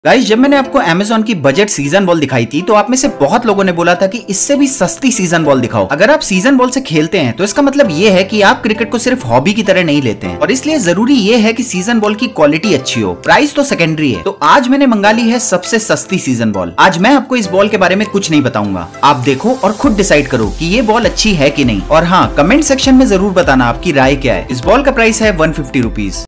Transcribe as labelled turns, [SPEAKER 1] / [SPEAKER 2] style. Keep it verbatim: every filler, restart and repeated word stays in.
[SPEAKER 1] Guys, जब मैंने आपको Amazon की बजट सीजन बॉल दिखाई थी तो आप में से बहुत लोगों ने बोला था कि इससे भी सस्ती सीजन बॉल दिखाओ। अगर आप सीजन बॉल से खेलते हैं तो इसका मतलब ये है कि आप क्रिकेट को सिर्फ हॉबी की तरह नहीं लेते हैं, और इसलिए जरूरी ये है कि सीजन बॉल की क्वालिटी अच्छी हो। प्राइस तो सेकेंडरी है। तो आज मैंने मंगा ली है सबसे सस्ती सीजन बॉल। आज मैं आपको इस बॉल के बारे में कुछ नहीं बताऊंगा, आप देखो और खुद डिसाइड करो कि ये बॉल अच्छी है कि नहीं। और हाँ, कमेंट सेक्शन में जरूर बताना आपकी राय क्या है। इस बॉल का प्राइस है वन फिफ्टी रुपीज।